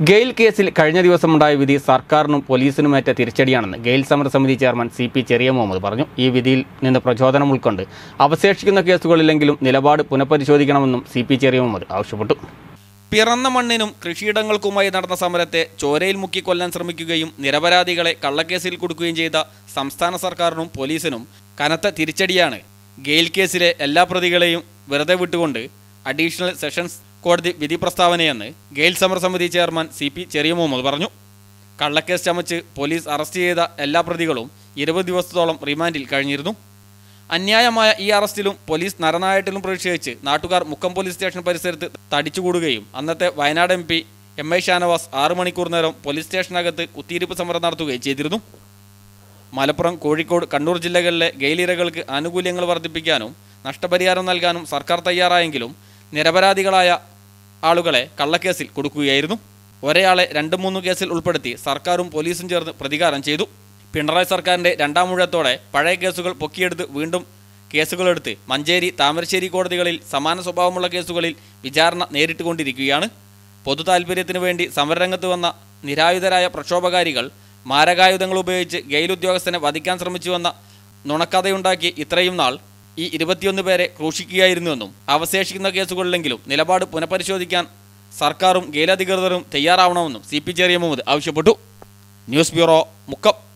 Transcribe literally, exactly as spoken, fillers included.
ഗെയിൽ കേസിൽ കഴിഞ്ഞ ദിവസമുണ്ടായ വിധി സർക്കാരിനും പോലീസിനുമേറ്റ തിരിച്ചടിയാണെന്ന് ഗെയിൽ സമരസമിതി chairman C P Cheriya Muhammad പറഞ്ഞു. ഈ വിധിയിൽ നിന്ന് പ്രചോദനം ഉൾക്കൊണ്ട് അവശേഷിക്കുന്ന കേസുകളിലെങ്കിലും നിലപാട് പുനഃപരിശോധിക്കണമെന്നും സി പി ചെറിയ മുഹമ്മദ് ആവശ്യപ്പെട്ടു. പിറന്ന മണ്ണിനും കൃഷിയിടങ്ങൾക്കുമായി നടന്ന സമരത്തെ ചോരയിൽ മുക്കി കൊല്ലാൻ ശ്രമിക്കുകയും നിരപരാധികളെ കള്ളക്കേസിൽ കൊടുക്കുകയും ചെയ്ത സംസ്ഥാന സർക്കാരിനും പോലീസിനും കനത്ത തിരിച്ചടിയാണ് ഗെയിൽ കേസിലെ എല്ലാ പ്രതികളെയും വെറുതെ വിട്ടുകൊണ്ട് അഡീഷണൽ സെഷൻസ് കോടതി വിധി പ്രസ്താവനയെന്ന് ഗെയിൽ സമരസമിതി chairman C P Cheriya Muhammad പറഞ്ഞു. കള്ളക്കേസ് ചമച്ച് പോലീസ് അറസ്റ്റ് ചെയ്ത എല്ലാ പ്രതികളും ഇരുപത് ദിവസത്തോളം റിമാൻഡിൽ കഴിഞ്ഞിരുന്നു. അന്യായമായ ഈ അറസ്റ്റിലും പോലീസ് നരനായട്ടിലും പ്രതിഷേധിച്ച് നാട്ടുകാർ മുക്കം പോലീസ് സ്റ്റേഷൻ പരിസരത്ത് തടിച്ചുകൂടുകയും അന്നത്തെ Wayanad M P M I Shanavas ആറു മണിക്കൂർ നേരം പോലീസ് സ്റ്റേഷനകത്ത് കുത്തിയിരിപ്പ് സമരം നടത്തുകയും ചെയ്തിരുന്നു. മലപ്പുറം, കോഴിക്കോട്, കണ്ണൂർ ജില്ലകളിലെ ഗെയിലിരകൾക്ക് ആനുകൂല്യങ്ങൾ വർദ്ധിപ്പിക്കാനും നഷ്ടപരിഹാരം നൽകാനും സർക്കാർ തയ്യാറായെങ്കിലും നിരപരാധികളായ ആളുകളെ കള്ളക്കേസിൽ കൊടുക്കുകയായിരുന്നു. ഒരേയാളെ രണ്ട് മൂന്ന് കേസിൽ ഉൾപ്പെടുത്തി സർക്കാരും പോലീസും ചേർന്ന് പ്രതികാരം ചെയ്തു. പിണറായി സർക്കാരിൻ്റെ രണ്ടാം ഊഴത്തോടെ പഴയ കേസുകൾ പൊക്കിയെടുത്ത് വീണ്ടും കേസുകളെടുത്ത് മഞ്ചേരി, താമരശ്ശേരി കോടതികളിൽ സമാന സ്വഭാവമുള്ള കേസുകളിൽ വിചാരണ നേരിട്ടുകൊണ്ടിരിക്കുകയാണ്. പൊതു താൽപ്പര്യത്തിനു വേണ്ടി സമരരംഗത്ത് വന്ന നിരായുധരായ പ്രക്ഷോഭകാരികൾ മാരകായുധങ്ങൾ ഉപയോഗിച്ച് ഗെയിൽ ഉദ്യോഗസ്ഥനെ വധിക്കാൻ ശ്രമിച്ചുവെന്ന നുണക്കഥയുണ്ടാക്കി ഇത്രയും നാൾ ഈ ഇരുപത്തിയൊന്ന് പേരെ ക്രൂശിക്കുകയായിരുന്നുവെന്നും അവശേഷിക്കുന്ന കേസുകളിലെങ്കിലും നിലപാട് പുനഃപരിശോധിക്കാൻ സർക്കാരും ഗെയിൽ അധികൃതരും തയ്യാറാവണമെന്നും സി പി ചെറിയ മുഹമ്മദ് ആവശ്യപ്പെട്ടു. News bureau, Mukkam.